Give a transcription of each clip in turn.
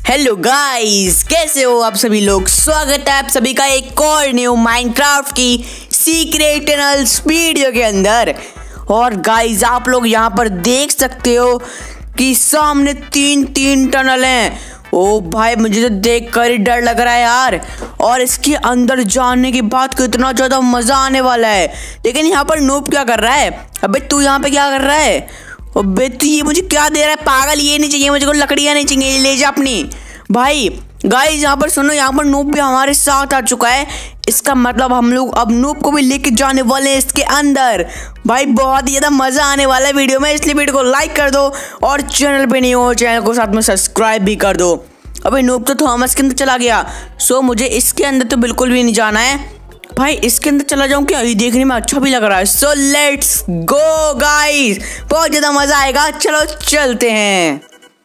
Hello guys, कैसे हो आप सभी लोग। स्वागत है आप सभी का एक और न्यू माइनक्राफ्ट की सीक्रेट टनल्स वीडियो के अंदर। और गाइस आप लोग यहाँ पर देख सकते हो कि सामने तीन टनल हैं। ओ भाई मुझे तो देख कर ही डर लग रहा है यार। और इसके अंदर जाने के बाद कितना ज़्यादा मज़ा आने वाला है। लेकिन यहाँ पर नूब क्या कर रहा है? अबे तू यहाँ पे क्या कर रहा है? अबे तू ये मुझे क्या दे रहा है पागल? ये नहीं चाहिए मुझे, को लकड़ियाँ नहीं चाहिए, ले जा अपनी। भाई गाइस यहाँ पर सुनो, यहाँ पर नूब भी हमारे साथ आ चुका है। इसका मतलब हम लोग अब नूब को भी लेके जाने वाले हैं इसके अंदर। भाई बहुत ही ज़्यादा मज़ा आने वाला है वीडियो में, इसलिए वीडियो को लाइक कर दो और चैनल पे नहीं हो चैनल को साथ में सब्सक्राइब भी कर दो। अबे नूब तो थॉमस के अंदर चला गया, सो मुझे इसके अंदर तो बिल्कुल भी नहीं जाना है। भाई इसके अंदर चला जाऊँ क्या? ये देखने में अच्छा भी लग रहा है। सो लेट्स गो गाइस, बहुत ज़्यादा मज़ा आएगा। चलो चलते हैं।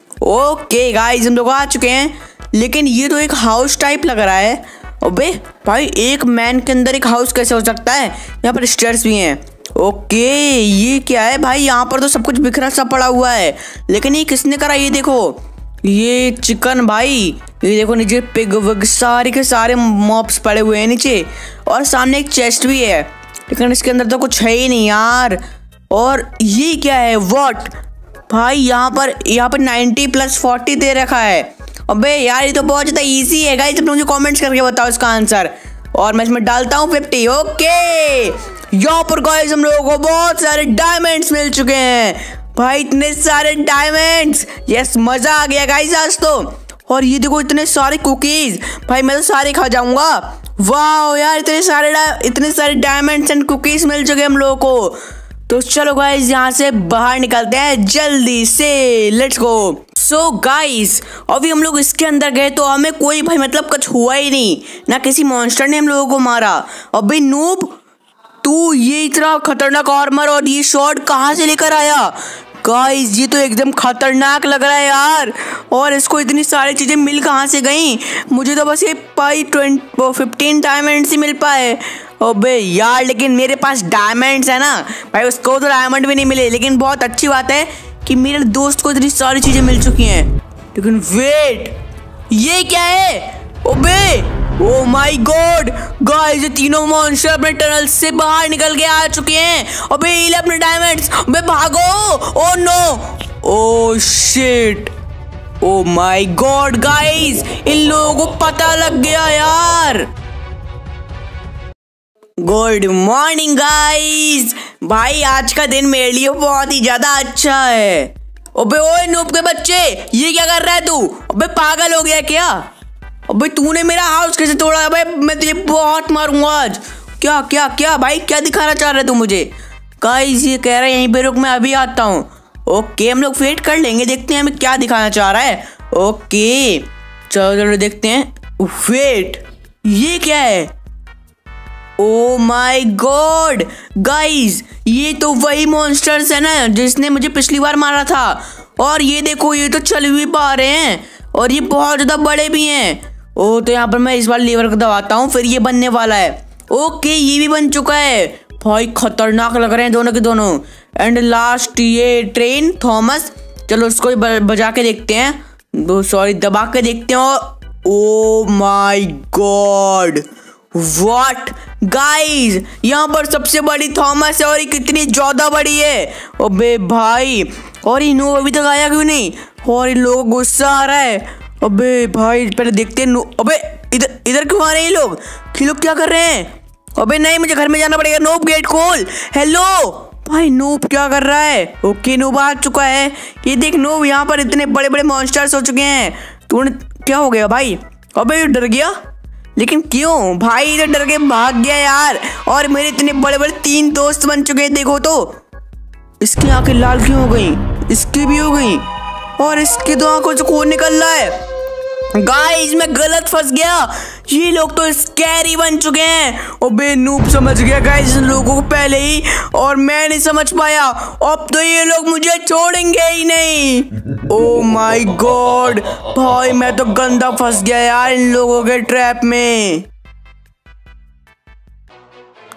ओके गाइस हम लोग आ चुके हैं, लेकिन ये तो एक हाउस टाइप लग रहा है। अबे भाई एक मैन के अंदर एक हाउस कैसे हो सकता है? यहाँ पर स्टेयर्स भी हैं। ओके ये क्या है भाई? यहाँ पर तो सब कुछ बिखरा सा पड़ा हुआ है, लेकिन ये किसने करा? ये देखो, ये चिकन भाई, ये देखो नीचे पिग विग सारे के सारे मॉब्स पड़े हुए हैं नीचे। और सामने एक चेस्ट भी है, लेकिन इसके अंदर तो कुछ है ही नहीं यार। और ये क्या है? व्हाट भाई यहाँ पर 90+40 दे रखा है। अबे यार ये तो बहुत ज़्यादा इजी है गाइस, तुम मुझे कमेंट्स करके बताओ इसका आंसर। और मैं इसमें डालता हूँ 50। ओके यहाँ पर गाइस हम लोगों को बहुत सारे डायमंड्स मिल चुके हैं। भाई इतने सारे डायमंड्स, यस मज़ा आ गया गाइस आज तो। और ये देखो इतने सारे कुकीज़, भाई मैं तो सारे खा जाऊँगा। वाह यार इतने सारे डायमंड्स एंड कुकीज़ मिल चुके हम लोगों को। तो चलो गाइस यहाँ से बाहर निकलते हैं जल्दी से, लेट्स गो। सो गाइस अभी हम लोग इसके अंदर गए तो हमें कोई भाई मतलब कुछ हुआ ही नहीं, ना किसी मॉन्स्टर ने हम लोगों को मारा। अबे नूब तू ये इतना खतरनाक आर्मर और ये शॉर्ट कहाँ से लेकर आया? गाइस ये तो एकदम खतरनाक लग रहा है यार। और इसको इतनी सारी चीज़ें मिल कहाँ से गई? मुझे तो बस ये 15 डायमंड्स ही मिल पाए। अबे यार लेकिन मेरे पास डायमंड्स है ना भाई, उसको तो डायमंड भी नहीं मिले। लेकिन बहुत अच्छी बात है कि मेरे दोस्त को इतनी सारी चीज़ें मिल चुकी हैं। लेकिन वेट, ये क्या है? अबे ओ माय गॉड गाइस, ये तीनों मॉन्स्टर अपने टनल से बाहर निकल के आ चुके हैं। अबे ये ले अपने डायमंड्स, अबे भागो। Oh no, oh shit, oh my god guys इन लोगों को पता लग गया यार। गुड मॉर्निंग गाइस, भाई आज का दिन मेरे लिए बहुत ही ज्यादा अच्छा है। अबे ओए नूब के बच्चे, ये क्या कर रहा है तू? अबे पागल हो गया क्या? अबे तूने मेरा हाउस कैसे तोड़ा? अबे मैं तुझे बहुत मारूंगा आज। क्या क्या क्या भाई क्या दिखाना चाह रहे तू मुझे? गाइस ये कह रहा है यहीं पे रुक, मैं अभी आता हूँ। ओके हम लोग वेट कर लेंगे, देखते हैं हमें क्या दिखाना चाह रहा है। ओके चलो देखते हैं। वेट ये क्या है? ओ माय गॉड गाइस ये तो वही मॉन्स्टर्स है ना जिसने मुझे पिछली बार मारा था। और ये देखो ये तो चल भी पा रहे हैं और ये बहुत ज़्यादा बड़े भी हैं। ओ तो यहाँ पर मैं इस बार लीवर को दबाता हूँ, फिर ये बनने वाला है। ओके ये भी बन चुका है। भाई खतरनाक लग रहे हैं दोनों के दोनों। एंड लास्ट ये ट्रेन थॉमस, चलो उसको बजा के देखते हैं, सॉरी दबा के देखते हैं। Oh my god what guys, यहाँ पर सबसे बड़ी थॉमस है और ये कितनी ज़्यादा बड़ी है। अबे भाई और ये नूब अभी तक आया क्यों नहीं? और इन लोगों को गुस्सा आ रहा है। अबे भाई पहले देखते हैं। अबे इधर क्यों आ रहे हैं ये लोग? क्या कर रहे हैं? अबे नहीं मुझे घर में जाना पड़ेगा। नूब गेट खोल। हेलो भाई नूब क्या कर रहा है? ओके नूब आ चुका है। ये देख नूब यहाँ पर इतने बड़े बड़े मॉन्स्टर्स हो चुके हैं। तूने क्या हो गया भाई? अबे ये डर गया, लेकिन क्यों भाई? इधर डर के भाग गया यार। और मेरे इतने बड़े बड़े 3 दोस्त बन चुके हैं। देखो तो इसकी आंखें लाल क्यों हो गई? इसकी भी हो गई और इसकी तो आंखों से खून निकल रहा है। गाइस मैं गलत फंस गया, ये लोग तो स्कैरी बन चुके हैं। अबे नूब समझ गया गाइस इन लोगों को पहले ही, और मैं नहीं समझ पाया। अब तो ये लोग मुझे छोड़ेंगे ही नहीं। ओ माय गॉड भाई मैं तो गंदा फंस गया यार इन लोगों के ट्रैप में।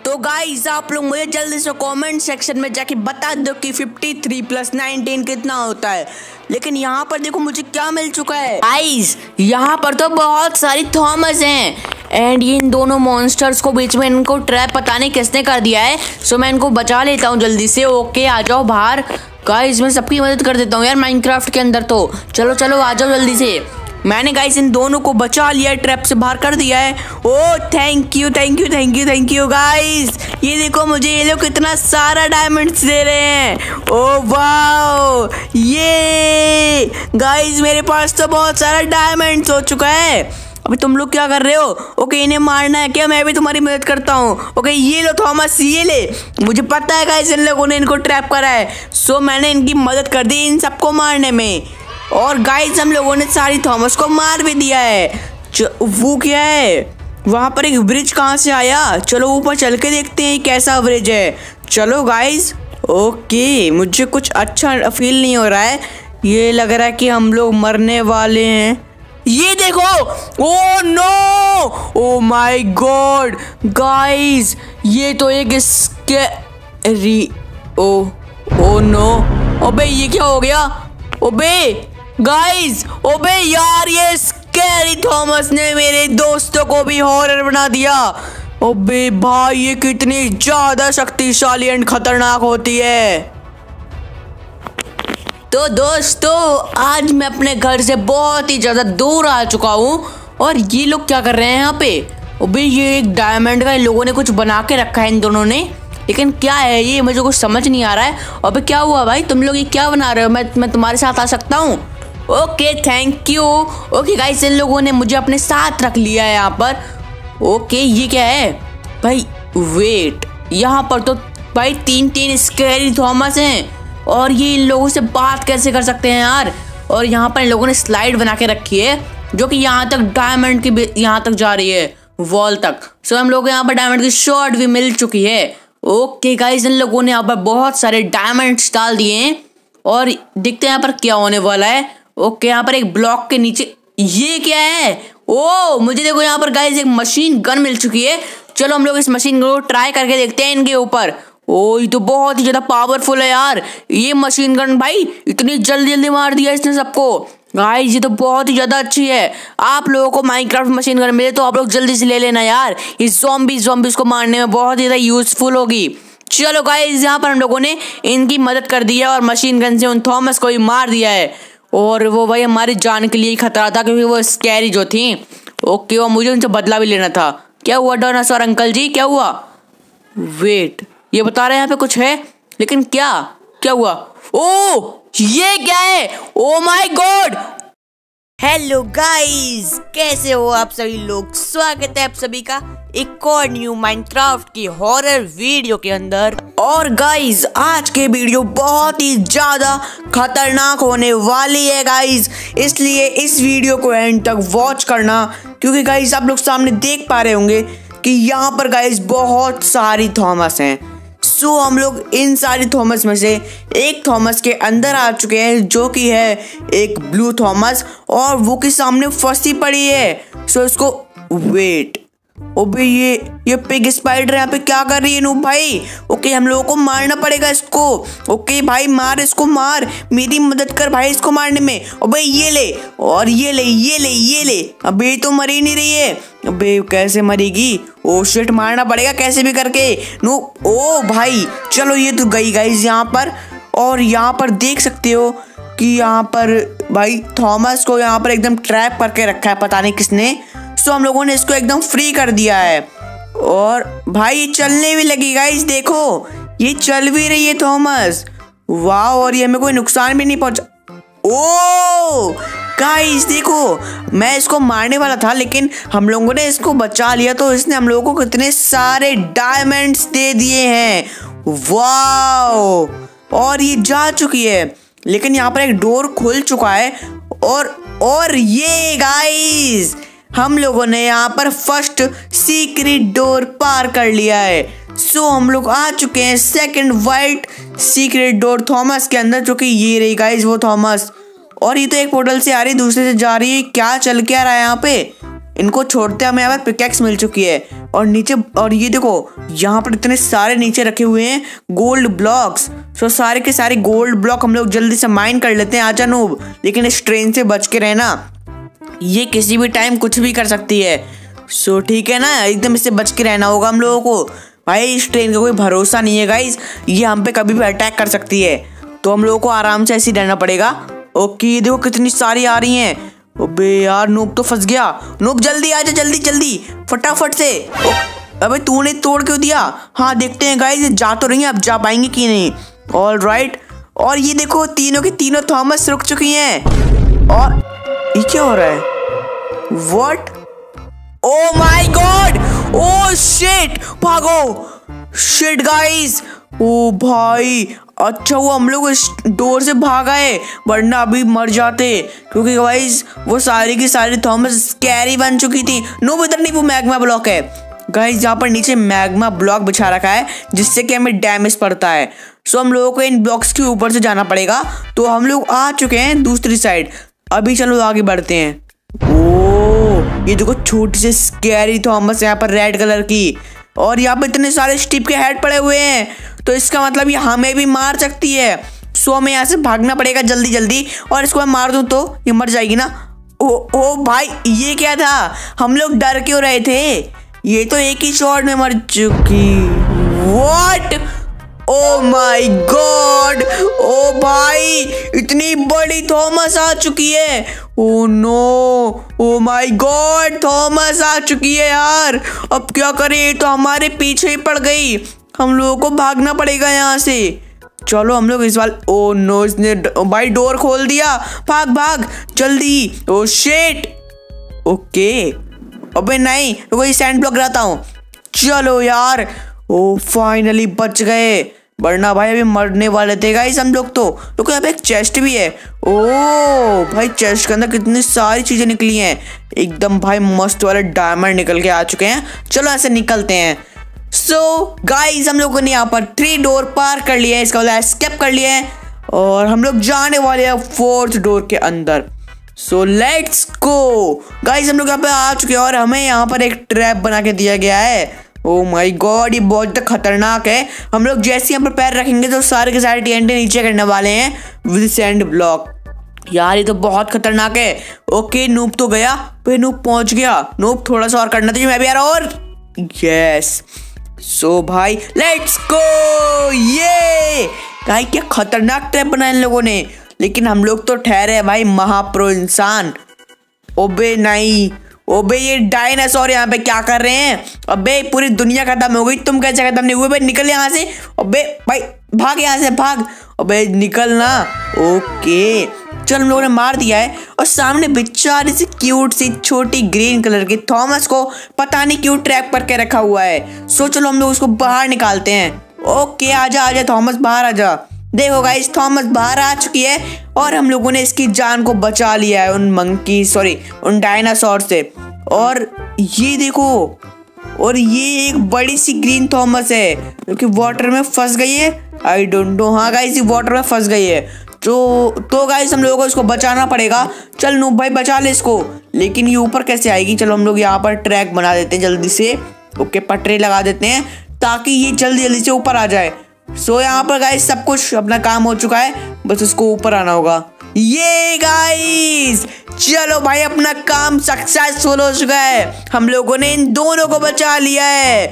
तो गाइस आप लोग मुझे जल्दी से कमेंट सेक्शन में जाके बता दो कि 53 + 19 कितना होता है। लेकिन यहाँ पर देखो मुझे क्या मिल चुका है गाइस, यहाँ पर तो बहुत सारी थॉमस हैं एंड ये इन दोनों मॉन्स्टर्स को बीच में इनको ट्रैप पता नहीं किसने कर दिया है। सो मैं इनको बचा लेता हूँ जल्दी से। ओके आ जाओ बाहर गाइस, मैं सबकी मदद कर देता हूँ यार माइनक्राफ्ट के अंदर। तो चलो चलो आ जाओ जल्दी से। मैंने गाइस इन दोनों को बचा लिया है, ट्रैप से बाहर कर दिया है। Oh thank you thank you thank you thank you guys. ये देखो मुझे ये लोग कितना सारा डायमंड्स दे रहे हैं। ओ वाओ ये गाइस मेरे पास तो बहुत सारा डायमंड्स हो चुका है। अभी तुम लोग क्या कर रहे हो? ओके इन्हें मारना है क्या? मैं भी तुम्हारी मदद करता हूँ। ओके ये लो थॉमस ये ले। मुझे पता है गाइस इन लोगों ने इनको ट्रैप करा है, सो मैंने इनकी मदद कर दी इन सबको मारने में। और गाइस हम लोगों ने सारी थॉमस को मार भी दिया है। वो क्या है वहाँ पर एक ब्रिज कहाँ से आया? चलो ऊपर चल के देखते हैं कैसा ब्रिज है। चलो गाइस। ओके मुझे कुछ अच्छा फील नहीं हो रहा है, ये लग रहा है कि हम लोग मरने वाले हैं। ये देखो oh no oh my god guys ये तो एक स्कैरी ओ नो। अबे ये क्या हो गया? ओबे गाइस ओबे यार ये स्कैरी थॉमस ने मेरे दोस्तों को भी हॉरर बना दिया। ओबे भाई ये कितनी ज्यादा शक्तिशाली एंड खतरनाक होती है। तो दोस्तों आज मैं अपने घर से बहुत ही ज्यादा दूर आ चुका हूँ और ये लोग क्या कर रहे हैं यहाँ पे? ओबे ये एक डायमंड का इन लोगों ने कुछ बना के रखा है इन दोनों ने, लेकिन क्या है ये मुझे कुछ समझ नहीं आ रहा है। अबे क्या हुआ भाई, तुम लोग ये क्या बना रहे हो? मैं तुम्हारे साथ आ सकता हूँ? Okay thank you. Okay guys इन लोगों ने मुझे अपने साथ रख लिया है यहाँ पर। ओके ये क्या है भाई? वेट यहाँ पर तो भाई 3 स्कैरी थॉमस हैं और ये इन लोगों से बात कैसे कर सकते हैं यार? और यहाँ पर इन लोगों ने स्लाइड बना के रखी है जो कि यहाँ तक डायमंड की यहाँ तक जा रही है वॉल तक। सो हम लोग को यहाँ पर डायमंड की शॉर्ट भी मिल चुकी है। ओके गाइस इन लोगों ने यहाँ पर बहुत सारे डायमंड्स डाल दिए हैं और देखते हैं यहाँ पर क्या होने वाला है। ओके यहाँ पर एक ब्लॉक के नीचे ये क्या है? ओ मुझे देखो यहाँ पर गाइस एक मशीन गन मिल चुकी है। चलो हम लोग इस मशीन को ट्राई करके देखते हैं इनके ऊपर। ओ ये तो बहुत ही ज्यादा पावरफुल है यार ये मशीन गन। भाई इतनी जल्दी मार दिया इसने सबको। गाइस ये तो बहुत ही ज्यादा अच्छी है। आप लोगों को माइनक्राफ्ट मशीन गन मिले तो आप लोग जल्दी से ले लेना यार, ये ज़ॉम्बीज़ को मारने में बहुत ज्यादा यूजफुल होगी। चलो गाइस यहाँ पर हम लोगों ने इनकी मदद कर दी है और मशीन गन से उन थॉमस को भी मार दिया है। और वो भाई हमारी जान के लिए ही खतरा था क्योंकि वो स्कैरी जो थी। ओके और मुझे उनसे बदला भी लेना था। क्या हुआ डायनासोर अंकल जी क्या हुआ? वेट ये बता रहे हैं यहाँ पे कुछ है, लेकिन क्या हुआ? ओ ये क्या है? Oh my god. Hello guys कैसे हो आप सभी लोग? स्वागत है आप सभी का एक और न्यू माइनक्राफ्ट की हॉरर वीडियो के अंदर। और गाइस आज के वीडियो बहुत ही ज्यादा खतरनाक होने वाली है गाइस, इसलिए इस वीडियो को एंड तक वॉच करना क्योंकि गाइस आप लोग सामने देख पा रहे होंगे कि यहाँ पर गाइस बहुत सारी थॉमस हैं। सो हम लोग इन सारी थॉमस में से एक थॉमस के अंदर आ चुके हैं जो कि है एक ब्लू थॉमस और वो के सामने फंसी पड़ी है। सो इसको वेट ओबे ये पिग स्पाइडर यहाँ पे क्या कर रही है नूब भाई? ओके हम लोगों को मारना पड़ेगा इसको। ओके भाई मार इसको मार, मेरी मदद कर भाई इसको मारने में। अबे ये ले और ये ले। अबे तो मर ही नहीं रही है। अबे कैसे मरेगी? ओ शिट मारना पड़ेगा कैसे भी करके नो। ओ भाई चलो ये तो गई गाइस यहाँ पर। और यहाँ पर देख सकते हो कि यहाँ पर भाई थॉमस को यहाँ पर एकदम ट्रैप करके रखा है पता नहीं किसने। सो हम लोगों ने इसको एकदम फ्री कर दिया है और भाई ये चलने भी लगी गाइस, देखो ये चल भी रही है थॉमस। वाह और ये हमें कोई नुकसान भी नहीं पहुंचा। ओ गाइस देखो मैं इसको मारने वाला था लेकिन हम लोगों ने इसको बचा लिया तो इसने हम लोगों को कितने सारे डायमंड्स दे दिए हैं। वाह और ये जा चुकी है लेकिन यहाँ पर एक डोर खुल चुका है और ये गाइस हम लोगों ने यहाँ पर फर्स्ट सीक्रेट डोर पार कर लिया है। सो हम लोग आ चुके हैं second white secret door Thomas के अंदर जो कि ये रही गाइस वो थॉमस। और ये तो एक पोर्टल से आ रही दूसरे से जा रही है, क्या चल क्या रहा है यहाँ पे? इनको छोड़ते हमें यहाँ पर पिकैक्स मिल चुकी है। और नीचे, और ये देखो यहाँ पर इतने सारे नीचे रखे हुए हैं गोल्ड ब्लॉक्स। सो सारे के सारे गोल्ड ब्लॉक हम लोग जल्दी से माइन कर लेते हैं। आजा नूब, लेकिन इस ट्रेन से बच के रहना, ये किसी भी टाइम कुछ भी कर सकती है। सो ठीक है ना, एकदम इससे बच के रहना होगा हम लोगों को। भाई इस ट्रेन का कोई भरोसा नहीं है गाइस, ये हम पे कभी भी अटैक कर सकती है, तो हम लोगों को आराम से ऐसे ही रहना पड़ेगा। ओके देखो कितनी सारी आ रही हैं। अबे यार नूब तो फंस गया। नूब जल्दी आजा, जल्दी जल्दी फटाफट से। अबे तूने तोड़ क्यों दिया? हाँ देखते हैं गाइस, जा तो रही हैं, अब जा पाएंगे कि नहीं। ऑल राइट, और ये देखो तीनों की तीनों थॉमस रुक चुकी हैं। और ये क्या हो रहा है? What? Oh my god, oh shit, भागो। शिट गाइस, ओ भाई अच्छा वो हम लोग इस डोर से भाग आए, वरना अभी मर जाते, क्योंकि गाइस वो सारी की सारी थॉमस स्कैरी बन चुकी थी। नो इधर नहीं, वो मैग्मा ब्लॉक है गाइस, यहाँ पर नीचे मैग्मा ब्लॉक बिछा रखा है जिससे कि हमें डैमेज पड़ता है। सो हम लोगों को इन ब्लॉक्स के ऊपर से जाना पड़ेगा। तो हम लोग आ चुके हैं दूसरी साइड, अभी चलो आगे बढ़ते हैं। ओ ये देखो छोटी सी स्कैरी थॉमस यहाँ पर रेड कलर की, और यहाँ पे इतने सारे स्टीप के हेड पड़े हुए हैं, तो इसका मतलब ये हमें भी मार सकती है। सो हमें यहाँ से भागना पड़ेगा जल्दी जल्दी, और इसको मैं मार दूं तो ये मर जाएगी ना। ओ भाई ये क्या था? हम लोग डर क्यों रहे थे? ये तो एक ही शॉट में मर चुकी। What? Oh my god, oh भाई इतनी बड़ी थॉमस आ चुकी है। Oh no, oh my god Thomas आ चुकी है यार, अब क्या करें? ये तो हमारे पीछे ही पड़ गई, हम लोगों को भागना पड़ेगा यहाँ से। चलो हम लोग इस बार, ओ नो इसने भाई डोर खोल दिया, भाग भाग जल्दी। ओ शिट, ओके अबे नहीं रुको, ये सैंड ब्लॉक रहता हूँ। चलो यार, ओ फाइनली बच गए, वरना भाई अभी मरने वाले थे गाइस हम लोग तो। देखो यहाँ पे एक चेस्ट भी है। ओ भाई चेस्ट के अंदर कितनी सारी चीजें निकली हैं, एकदम भाई मस्त वाले डायमंड निकल के आ चुके हैं। चलो ऐसे निकलते हैं। सो गाइस हम लोगों ने यहाँ पर 3 डोर पार कर लिया है, इसका मतलब स्केप कर लिया है, और हम लोग जाने वाले हैं 4th डोर के अंदर। सो लेट्स गो गाइस, हम लोग यहाँ पे आ चुके हैं और हमें यहाँ पर एक ट्रैप बना के दिया गया है। ओ माय गॉड ये बहुत खतरनाक है, हम लोग जैसे यहाँ पर पैर रखेंगे तो सारे के सारे TNT नीचे करने वाले हैं विद सैंड ब्लॉक। यार ये तो बहुत खतरनाक है। ओके नूब तो गया, पे नूब पहुंच गया। नूब थोड़ा सा और करना चाहिए, मैं भी आ रहा हूँ। और यस, सो भाई लेट्स गो। ये भाई क्या खतरनाक ट्रैप बनाया इन लोगों ने, लेकिन हम लोग तो ठहरे हैं भाई महाप्रो इंसान। ओबे नहीं, ओबे ये डायनासोर यहाँ पे क्या कर रहे हैं? अबे पूरी दुनिया खत्म हो गई, तुम कैसे खत्म नहीं हुए? भाई निकल यहाँ से। अबे भाई भाग यहाँ से, भाग। अबे निकल ना। ओके चल हम लोगों ने मार दिया है, और सामने बेचारी सी क्यूट सी छोटी ग्रीन कलर की थॉमस को पता नहीं क्यों ट्रैप करके रखा हुआ है। सो चलो हम लोग उसको बाहर निकालते हैं। ओके आजा आजा थॉमस, बाहर आजा। देखो गाइस थॉमस बाहर आ चुकी है, और हम लोगों ने इसकी जान को बचा लिया है उन डायनासोर से। और ये देखो, और ये एक बड़ी सी ग्रीन थॉमस है जो कि वाटर में फंस गई है। आई डोंट नो, हाँ गाइस ये वाटर में फंस गई है। तो गाइस हम लोगों को इसको बचाना पड़ेगा। चल नूब भाई बचा ले इसको, लेकिन ये ऊपर कैसे आएगी? चलो हम लोग यहाँ पर ट्रैक बना देते हैं जल्दी से। ओके पटरी लगा देते हैं ताकि ये जल्दी जल्दी से ऊपर आ जाए। सो यहाँ पर गाइस सब कुछ अपना काम हो चुका है, बस उसको ऊपर आना होगा। ये गाइस चलो भाई अपना काम सक्सेसफुल हो चुका है, हम लोगों ने इन दोनों को बचा लिया है।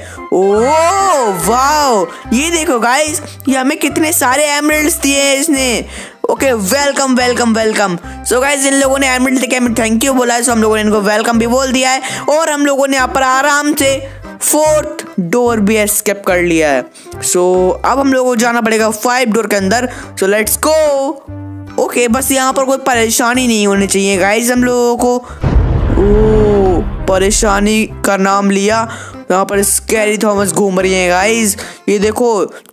ओह वाह, ये देखो गाइस ये हमें कितने सारे एमरल्ड्स दिए हैं इसने। Okay welcome welcome welcome. So guys इन लोगों ने एमरल्ड देके हमें थैंक यू बोला है, सो हम लोगों ने इनको वेलकम भी बोल दिया है, और हम लोगों ने यहाँ पर आराम से 4th डोर भी एस्केप कर लिया है। सो अब हम लोगों को जाना पड़ेगा 5 डोर के अंदर। So let's go. ओके बस यहाँ पर कोई परेशानी नहीं होनी चाहिए गाइस हम लोगों को। ओ परेशानी का नाम लिया, यहाँ पर स्कैरी थॉमस घूम रही है गाइस। ये देखो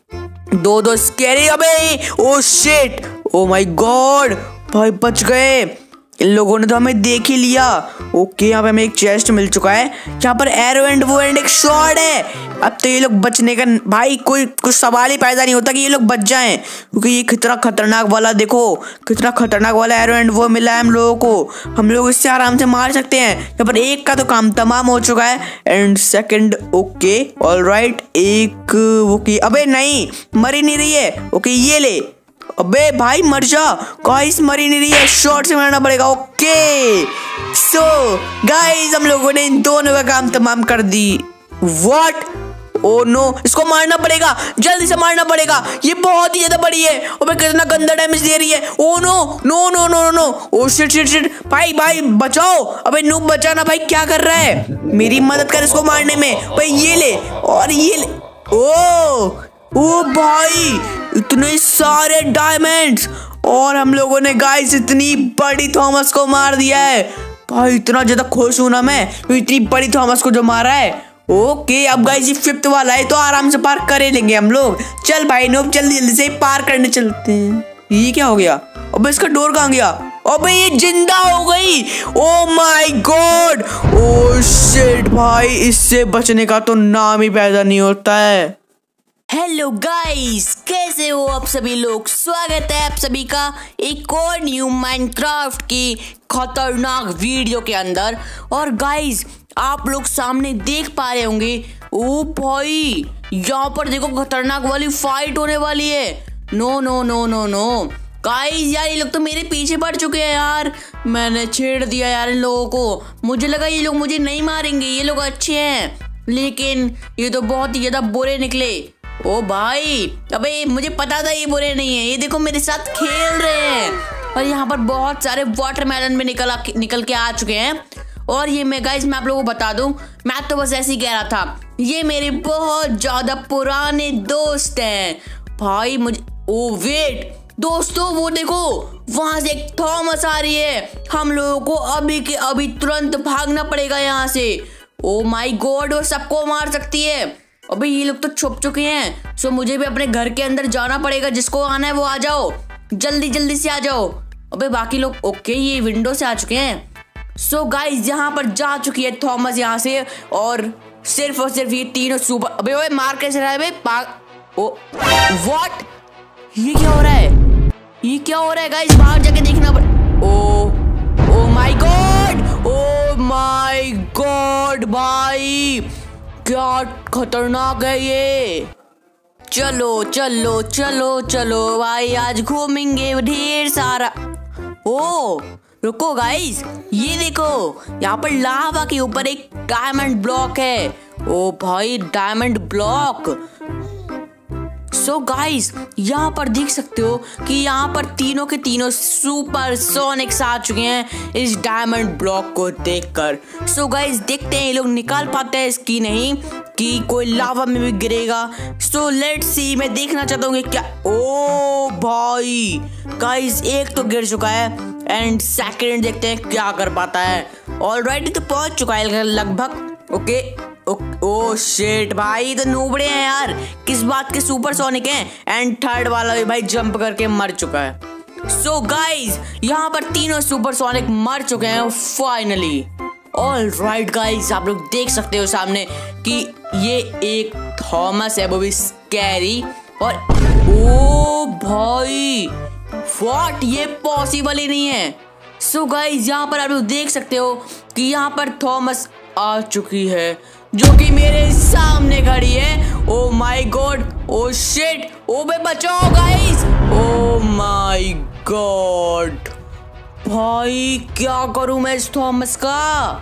2 स्कैरी। अबे oh shit, oh my god भाई बच गए। इन लोगों ने तो हमें देख ही लिया। ओके यहाँ पे हमें एक चेस्ट मिल चुका है। यहाँ पर एरो एंड वो एंड एक शॉर्ट है। अब तो ये लोग बचने का भाई कोई कुछ सवाल ही पैदा नहीं होता कि ये लोग बच जाएं, क्योंकि ये कितना खतरनाक वाला, देखो कितना खतरनाक वाला एरो एंड वो मिला है हम लोगों को। हम लोग इससे आराम से मार सकते हैं। यहाँ पर एक का तो काम तमाम हो चुका है एंड सेकंड ओके ऑलराइट एक वो की, अबे नहीं मरी नहीं रही है। ओके ये ले, अबे भाई मर जा। गाइस मरी नहीं रही है, शॉट से मारना पड़ेगा। ओके सो गाइस हम लोगों ने इन दोनों का काम तमाम कर दी। व्हाट, ओ नो, इसको मारना पड़ेगा, जल्दी से मारना पड़ेगा। ये बहुत ही ज्यादा बड़ी है। अबे कितना गंदा डैमेज दे रही है। Oh no no no no no, oh shit shit shit, भाई भाई बचाओ। अबे नूब बचाना भाई, क्या कर रहा है, मेरी मदद कर इसको मारने में। भाई ये ले और ये ले। ओ भाई इतने सारे डायमंड्स, और हम लोगों ने गाइस इतनी बड़ी थॉमस को मार दिया है। भाई इतना ज्यादा खुश हूं ना मैं, इतनी बड़ी थॉमस को जो मारा है। ओके अब गाइस ये 5th वाला है तो आराम से पार कर लेंगे हम लोग। चल भाई नूब जल्दी जल्दी से पार करने चलते हैं। ये क्या हो गया, अबे इसका डोर कहाँ गया। अबे ये जिंदा हो गई। Oh my god, oh shit भाई, इससे बचने का तो नाम ही पैदा नहीं होता है। हेलो गाइस, कैसे हो आप सभी लोग। स्वागत है आप सभी का एक और न्यू माइनक्राफ्ट की खतरनाक वीडियो के अंदर। और गाइस आप लोग सामने देख पा रहे होंगे, ओ भाई यहाँ पर देखो खतरनाक वाली फाइट होने वाली है। No no no no no guys, यार ये लोग तो मेरे पीछे पड़ चुके हैं यार। मैंने छेड़ दिया यार इन लोगों को। मुझे लगा ये लोग मुझे नहीं मारेंगे, ये लोग अच्छे हैं, लेकिन ये तो बहुत ही ज्यादा बुरे निकले। ओ भाई अबे मुझे पता था ये बुरे नहीं है। ये देखो मेरे साथ खेल रहे हैं। और यहाँ पर बहुत सारे वाटरमेलन में निकल के आ चुके हैं। और ये मैं आप लोगों को बता दूं, मैं तो बस ऐसे ही कह रहा था, ये मेरे बहुत ज्यादा पुराने दोस्त हैं भाई। मुझे ओ वेट दोस्तों, वो देखो वहां से एक थॉमस आ रही है। हम लोगों को अभी के अभी तुरंत भागना पड़ेगा यहाँ से। ओ माय गॉड, वो सबको मार सकती है। अबे ये लोग तो छुप चुके हैं, सो मुझे भी अपने घर के अंदर जाना पड़ेगा। जिसको आना है वो आ जाओ, जल्दी जल्दी से आ जाओ। अबे बाकी लोग ओके ये विंडो से आ चुके हैं। सो गाइस यहाँ पर जा चुकी है थॉमस यहाँ से, और सिर्फ ये तीनों सुपर। अबे ओए मार कैसे रहा है बे। ओ व्हाट, ये क्या हो रहा है, ये क्या हो रहा है गाइस, बाहर जाके देखना oh my god, oh my god भाई क्या खतरनाक है ये। चलो चलो चलो चलो भाई, आज घूमेंगे ढेर सारा। ओ रुको गाइस, ये देखो यहाँ पर लावा के ऊपर एक डायमंड ब्लॉक है। ओ भाई डायमंड ब्लॉक। सो गाइस यहाँ पर देख सकते हो कि यहाँ पर तीनों के तीनों सुपर सोनिक्स आ चुके हैं इस डायमंड ब्लॉक को देखकर। सो गाइस देखते हैं ये लोग निकाल पाते हैं इसकी नहीं कि कोई लावा में भी गिरेगा। सो लेट्स सी, मैं देखना चाहता हूँ कि क्या। ओ भाई गाइस एक तो गिर चुका है एंड सेकंड देखते हैं क्या कर पाता है। ऑलराइट तो पहुंच चुका है लगभग। ओके ओ शिट भाई तो नूबड़े हैं यार, किस बात के सुपर सोनिक हैं। एंड थर्ड वाला भी भाई जंप करके मर चुका है। सो गाइस यहाँ पर तीनों सुपर सोनिक मर चुके हैं फाइनली। ऑलराइट गाइस आप लोग देख सकते हो सामने कि ये एक थॉमस है, वो भी स्कैरी। और ओ भाई व्हाट, ये पॉसिबल ही नहीं है। सो गाइस यहाँ पर आप लोग देख सकते हो कि यहाँ पर थॉमस आ चुकी है जो कि मेरे सामने खड़ी है। Oh my god, oh shit, oh बे बचाओ गाइस। ओ माय गॉड भाई क्या करूं मैं इस थॉमस का।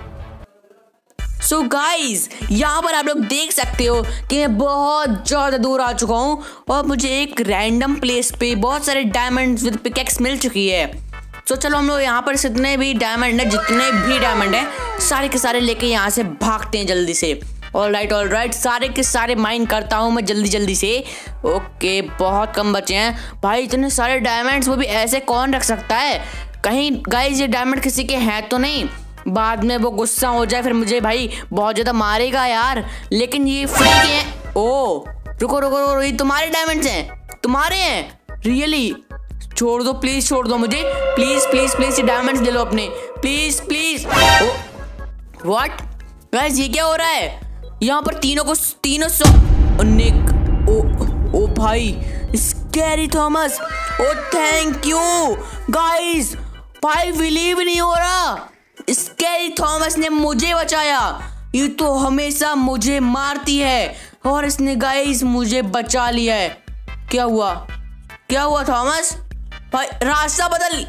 सो गाइस यहाँ पर आप लोग देख सकते हो कि मैं बहुत ज्यादा दूर आ चुका हूँ और मुझे एक रैंडम प्लेस पे बहुत सारे डायमंड्स विद पिकेक्स मिल चुकी है। तो चलो हम लोग यहाँ पर जितने भी डायमंड है सारे के सारे लेके यहाँ से भागते हैं जल्दी से। ऑलराइट सारे के सारे माइन करता हूँ मैं जल्दी से। ओके बहुत कम बचे हैं भाई, इतने सारे डायमंड्स, वो भी ऐसे कौन रख सकता है। कहीं गाइस ये डायमंड किसी के हैं तो नहीं, बाद में वो गुस्सा हो जाए फिर मुझे भाई बहुत ज्यादा मारेगा यार। लेकिन ये फ्री के हैं। ओ रुको ये तुम्हारे डायमंड्स हैं, तुम्हारे हैं रियली। छोड़ दो प्लीज, छोड़ दो मुझे प्लीज प्लीज प्लीज, ये डायमंड्स ले लो अपने प्लीज प्लीज। व्हाट गाइस, ये क्या हो रहा है? यहाँ पर तीनों निक, ओ भाई, scary Thomas, oh thank you guys. भाई बिलीव नहीं हो रहा, स्कैरी थॉमस ने मुझे बचाया। ये तो हमेशा मुझे मारती है और इसने गाइस मुझे बचा लिया है। क्या हुआ थॉमस? भाई रास्ता बदल।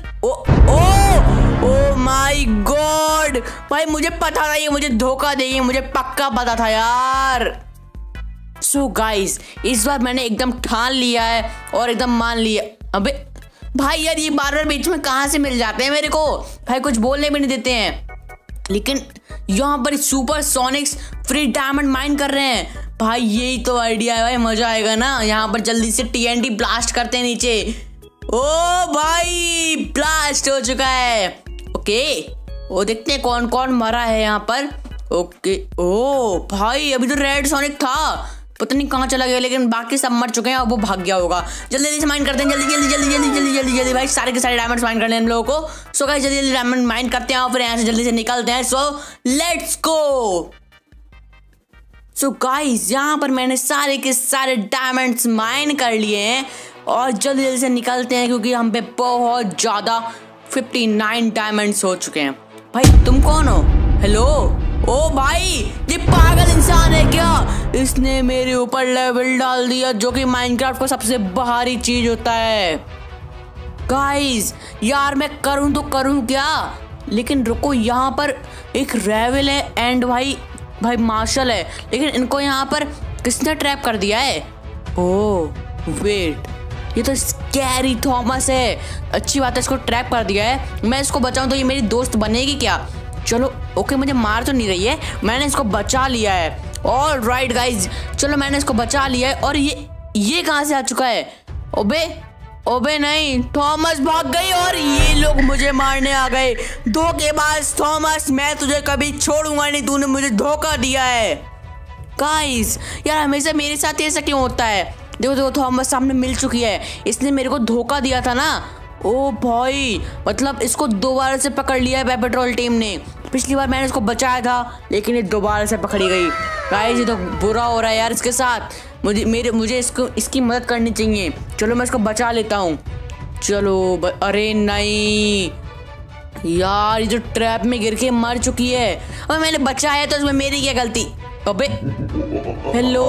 ओ माय गॉड, भाई मुझे पता था ये मुझे धोखा देगी, मुझे पक्का पता था यार। सो गाइस, इस बार मैंने एकदम ठान लिया है और एकदम मान लिया। अबे भाई यार, ये बार बीच में कहाँ से मिल जाते हैं मेरे को? भाई कुछ बोलने भी नहीं देते हैं। लेकिन यहाँ पर super sonics free diamond mine कर रहे हैं। भाई यही तो आइडिया है भाई, मजा आएगा ना। यहाँ पर जल्दी से TNT ब्लास्ट करते हैं नीचे। ओ भाई ब्लास्ट हो चुका है। ओके, वो देखते हैं कौन कौन मरा है यहाँ पर। ओके, ओ भाई अभी तो रेड सोनिक था, पता नहीं कहाँ चला गया, लेकिन बाकी सब मर चुके हैं और वो भाग गया होगा। जल्दी से माइन करते हैं, जल्दी भाई, सारे के सारे डायमंड्स माइन करने हैं हम लोगों को। सो गाइस जल्दी डायमंड माइन करते हैं और फिर यहाँ से जल्दी से निकलते हैं। So let's go. So guys यहाँ पर मैंने सारे के सारे डायमंड्स माइन कर लिए हैं और जल्दी से निकलते हैं, क्योंकि हम पे बहुत ज़्यादा 59 डायमंड्स हो चुके हैं। भाई तुम कौन हो? हेलो, ओ भाई ये पागल इंसान है क्या? इसने मेरे ऊपर लेवल डाल दिया, जो कि माइनक्राफ्ट का सबसे भारी चीज होता है। गाइस यार मैं करूं तो करूं क्या? लेकिन रुको, यहाँ पर एक रेवल है एंड भाई मार्शल है, लेकिन इनको यहाँ पर किसने ट्रैप कर दिया है? ओह वेट, ये तो स्कैरी थॉमस है। अच्छी बात है, इसको ट्रैप कर दिया है। मैं इसको बचाऊं तो ये मेरी दोस्त बनेगी क्या? चलो ओके, मुझे मार तो नहीं रही है, मैंने इसको बचा लिया है। ऑल राइट गाइज, चलो मैंने इसको बचा लिया है। और ये कहाँ से आ चुका है? ओबे नहीं, थॉमस भाग गई और ये लोग मुझे मारने आ गए। धोखेबाज थॉमस, मैं तुझे कभी छोड़ूंगा नहीं, तूने मुझे धोखा दिया है। गाइस यार हमेशा मेरे साथ ऐसा क्यों होता है? देखो थॉमस सामने मिल चुकी है, इसने मेरे को धोखा दिया था ना। ओ भाई, मतलब इसको दोबारा से पकड़ लिया है पेट्रोल टीम ने। पिछली बार मैंने इसको बचाया था, लेकिन ये दोबारा से पकड़ी गई। गाइस ये तो बुरा हो रहा है यार इसके साथ। मुझे इसकी मदद करनी चाहिए। चलो मैं इसको बचा लेता हूँ। चलो अरे नहीं यार, ये जो ट्रैप में गिर के मर चुकी है। अब मैंने बचाया तो इसमें मेरी क्या गलती? अबे हेलो,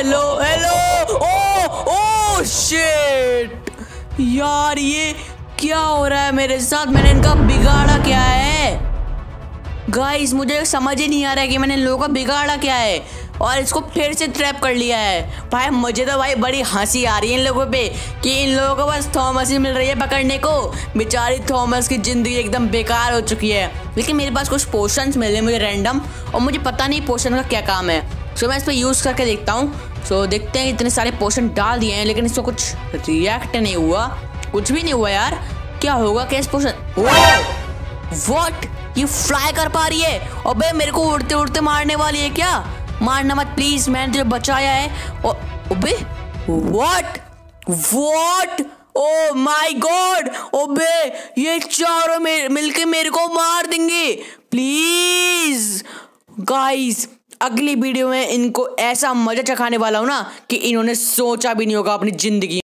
ओ शिट यार, ये क्या हो रहा है मेरे साथ? मैंने इनका बिगाड़ा क्या है? गाइस मुझे समझ ही नहीं आ रहा है कि मैंने इन लोगों का बिगाड़ा क्या है और इसको फिर से ट्रैप कर लिया है। भाई मुझे तो भाई बड़ी हंसी आ रही है इन लोगों पे कि इन लोगों को बस थॉमस ही मिल रही है पकड़ने को। बेचारी थॉमस की जिंदगी एकदम बेकार हो चुकी है। लेकिन मेरे पास कुछ पोशंस मिले मुझे रैंडम, और मुझे पता नहीं पोशन का क्या काम है। सो मैं इस पर यूज़ करके देखता हूँ। सो देखते हैं, इतने सारे पोशन डाल दिए हैं लेकिन इसको कुछ रिएक्ट नहीं हुआ, कुछ भी नहीं हुआ यार। क्या होगा क्या इस पोशन? व्हाट, ये फ्लाई कर पा रही है? अबे मेरे को उड़ते उड़ते मारने वाली है क्या? मारना मत प्लीज, मैंने तुझे बचाया है। अबे व्हाट, ओ माय गॉड, अबे ये चारों मिलके मेरे को मार देंगे। प्लीज गाइस, अगली वीडियो में इनको ऐसा मजा चखाने वाला हूं ना कि इन्होंने सोचा भी नहीं होगा अपनी जिंदगी।